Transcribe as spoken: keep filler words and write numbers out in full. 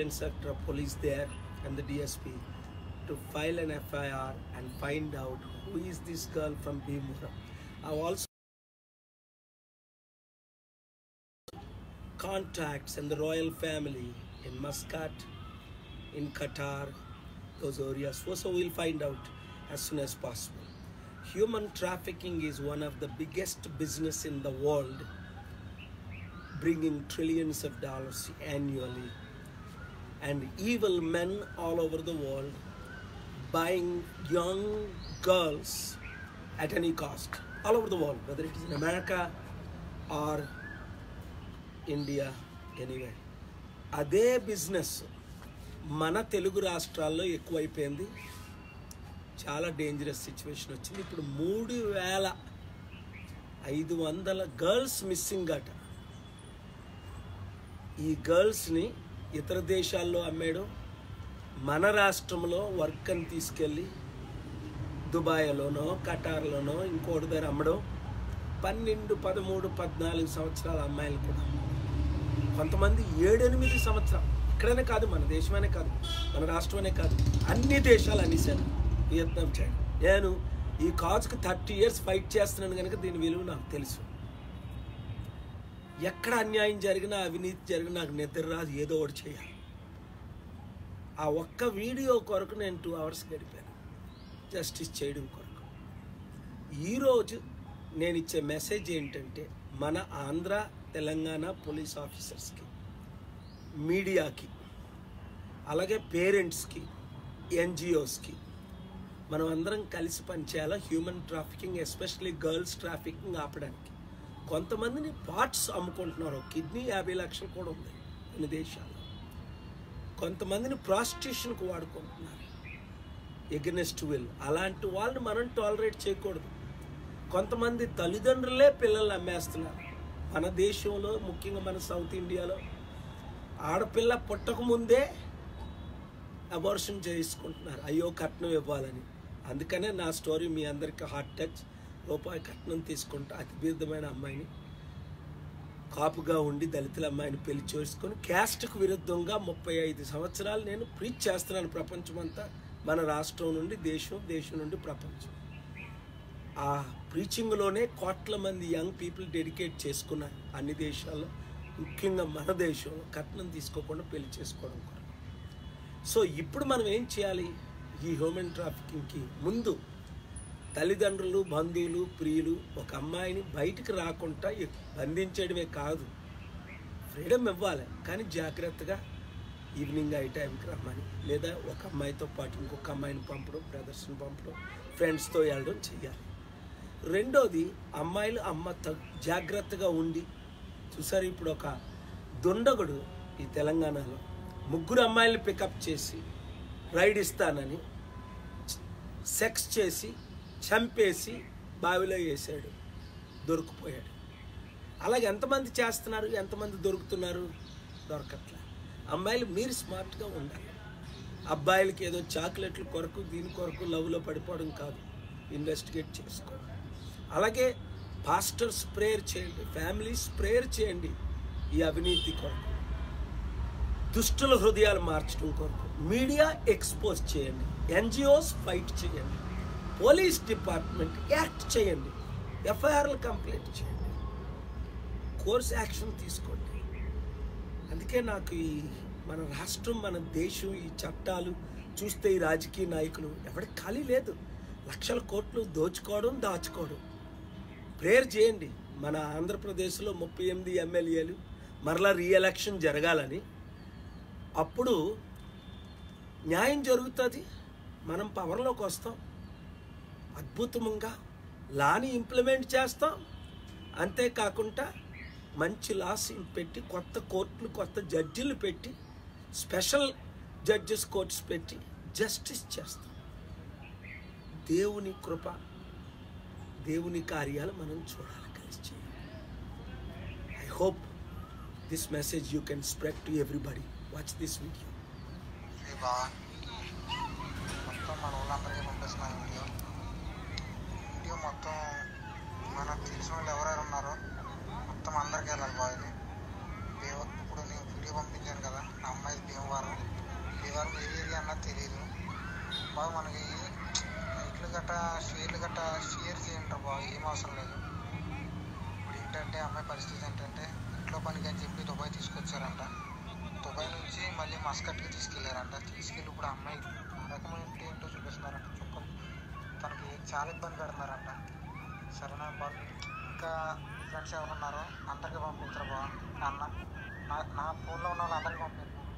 Inspector of Police there and the D S P to file an F I R and find out who is this girl from Bhimura. I've also contacts and the royal family in Muscat, in Qatar, those areas. So we'll find out as soon as possible. Human trafficking is one of the biggest business in the world, bringing trillions of dollars annually. And evil men all over the world buying young girls at any cost, all over the world, whether it is in America or India, anywhere. అదే business మన తెలుగు రాష్ట్రాల్లో ఎక్కువైపోయింది. చాలా dangerous situation వచ్చింది. ఇప్పుడు మూడు వేల ఐదు వందల గర్ల్స్ మిస్సింగ్ అట. ఈ గర్ల్స్ని ఇతర దేశాల్లో అమ్మేయడం, మన రాష్ట్రంలో వర్క్ అని తీసుకెళ్ళి దుబాయ్లోనో కటార్లోనో ఇంకోటి దగ్గర అమ్మడం, పన్నెండు పదమూడు పద్నాలుగు సంవత్సరాల అమ్మాయిలు కూడా, కొంతమంది ఏడెనిమిది సంవత్సరాలు. ఇక్కడనే కాదు, మన దేశమనే కాదు, మన రాష్ట్రమనే కాదు, అన్ని దేశాలు అనేసాను. Vietnam, China. నేను ఈ కాజ్కి థర్టీ ఇయర్స్ ఫైట్ చేస్తున్నాను కనుక దీని విలువ నాకు తెలుసు. ఎక్కడ అన్యాయం జరిగినా, అవినీతి జరిగినా నాకు నిద్ర రాదు, ఏదో ఒకటి చేయాలి. ఆ ఒక్క వీడియో కొరకు నేను టూ అవర్స్ గడిపాను, జస్టిస్ చేయడం కొరకు. ఈరోజు నేను ఇచ్చే మెసేజ్ ఏంటంటే, మన ఆంధ్ర తెలంగాణ పోలీస్ ఆఫీసర్స్కి, మీడియాకి, అలాగే పేరెంట్స్కి, ఎన్జిఓస్కి మనం అందరం కలిసి పనిచేయాలా human trafficking, especially girls trafficking ఆపడానికి. కొంతమందిని పార్ట్స్ అమ్ముకుంటున్నారు, కిడ్నీ యాభై లక్షలు కూడా ఉంది కొన్ని దేశాల్లో. కొంతమందిని ప్రాస్టిట్యూషన్కు వాడుకుంటున్నారు ఎగెనెస్ట్ విల్. అలాంటి వాళ్ళని మనం టాలరేట్ చేయకూడదు. కొంతమంది తల్లిదండ్రులే పిల్లల్ని అమ్మేస్తున్నారు. మన దేశంలో, ముఖ్యంగా మన సౌత్ ఇండియాలో, ఆడపిల్ల పుట్టకముందే అబార్షన్ చేసుకుంటున్నారు, అయ్యో కట్నం ఇవ్వాలని. అందుకనే నా స్టోరీ మీ అందరికీ హార్ట్ టచ్. రూపాయి కట్నం తీసుకుంటా అతి బీదమైన అమ్మాయిని, కాపుగా ఉండి దళితుల అమ్మాయిని పెళ్లి చేసుకొని క్యాస్ట్కు విరుద్ధంగా ముప్పై ఐదు సంవత్సరాలు నేను ప్రీచ్ చేస్తున్నాను ప్రపంచమంతా. మన రాష్ట్రం నుండి దేశం, దేశం నుండి ప్రపంచం. ఆ ప్రీచింగ్లోనే కోట్ల మంది యంగ్ పీపుల్ డెడికేట్ చేసుకున్నారు అన్ని దేశాల్లో, ముఖ్యంగా మన దేశంలో కట్నం తీసుకోకుండా పెళ్లి చేసుకోవడం కొరకు. సో ఇప్పుడు మనం ఏం చేయాలి? ఈ హ్యూమన్ ట్రాఫికింగ్కి ముందు తల్లిదండ్రులు, బంధువులు, ప్రియులు ఒక అమ్మాయిని బయటికి రాకుండా బంధించడమే కాదు, ఫ్రీడమ్ ఇవ్వాలి. కానీ జాగ్రత్తగా ఈవినింగ్ అయ్యే టైంకి రమ్మని, లేదా ఒక అమ్మాయితో పాటు ఇంకొక అమ్మాయిని పంపడం, బ్రదర్స్ని పంపడం, ఫ్రెండ్స్తో వెళ్ళడం చెయ్యాలి. రెండోది, అమ్మాయిలు అమ్మ జాగ్రత్తగా ఉండి, చూసారు ఇప్పుడు ఒక దుండగుడు ఈ తెలంగాణలో ముగ్గురు అమ్మాయిలు పికప్ చేసి రైడ్ ఇస్తానని సెక్స్ చేసి చంపేసి బావిలో వేసాడు, దొరికిపోయాడు. అలాగే ఎంతమంది చేస్తున్నారు, ఎంతమంది దొరుకుతున్నారు? దొరకట్లే. అమ్మాయిలు మీరు స్మార్ట్గా ఉండాలి. అబ్బాయిలకి ఏదో చాక్లెట్ల కొరకు, దీని కొరకు లవ్లో పడిపోవడం కాదు, ఇన్వెస్టిగేట్ చేసుకోండి. అలాగే పాస్టర్స్ ప్రేయర్ చేయండి, ఫ్యామిలీస్ ప్రేయర్ చేయండి ఈ అవినీతి కొరకు, దుష్టుల హృదయాలు మార్చడం కొరకు. మీడియా ఎక్స్పోజ్ చేయండి, ఎన్జిఓస్ ఫైట్ చేయండి, పోలీస్ డిపార్ట్మెంట్ యాక్ట్ చేయండి, ఎఫ్ఐఆర్లు కంప్లైంట్ చేయండి, కోర్స్ యాక్షన్ తీసుకోండి. అందుకే నాకు ఈ మన రాష్ట్రం, మన దేశం, ఈ చట్టాలు చూస్తే ఈ రాజకీయ నాయకులు ఎవరికి ఖాళీ లేదు. లక్షల కోట్లు దోచుకోవడం, దాచుకోవడం. ప్రేయర్ చేయండి. మన ఆంధ్రప్రదేశ్లో ముప్పై ఎనిమిది ఎమ్మెల్యేలు మరలా రీఎలక్షన్ జరగాలని, అప్పుడు న్యాయం జరుగుతుంది, మనం పవర్లోకి వస్తాం, అద్భుతంగా లాని ఇంప్లిమెంట్ చేస్తాం. అంతేకాకుండా మంచి లాస్ పెట్టి, కొత్త కోర్టులు, కొత్త జడ్జిలు పెట్టి, స్పెషల్ జడ్జెస్ కోర్ట్స్ పెట్టి జస్టిస్ చేస్తాం. దేవుని కృప, దేవుని కార్యాలు మనం చూడాలి, కలిసి చేయాలి. I hope this message you can spread to everybody. Watch this video. మొత్తం మన వాళ్ళందరికీ పంపిస్తున్నాం వీడియో. వీడియో మొత్తం మనకు తెలిసిన వాళ్ళు ఎవరెవరు ఉన్నారో మొత్తం అందరికీ వెళ్ళాలి బాగా. ఇప్పుడు నేను వీడియో పంపించాను కదా, ఆ అమ్మాయి భీమవరం బాగా మనకి లైక్లు గట్టా షేర్లు గట్టా షేర్ చేయండి బాగా, ఏం అవసరం లేదు. ఇప్పుడు ఏంటంటే అమ్మాయి పరిస్థితి ఏంటంటే ఇంట్లో పనికి అని చెప్పి దుబాయ్ తీసుకొచ్చారంట. దుబాయ్ నుంచి మళ్ళీ మస్కట్కి తీసుకెళ్ళారంట. తీసుకెళ్ళి ఇప్పుడు అమ్మాయి ఆ రకమైన ఏంటో చూపిస్తున్నారంట. చుక్కలు తనకి చాలా ఇబ్బంది పెడుతున్నారంట. సరేనా బాగా, ఇంకా ఫ్రెండ్స్ ఎవరున్నారో అందరికీ పంపించరు బాగా. అన్న నా నా ఫోన్లో ఉన్న వాళ్ళు అందరికీ పంపించారు.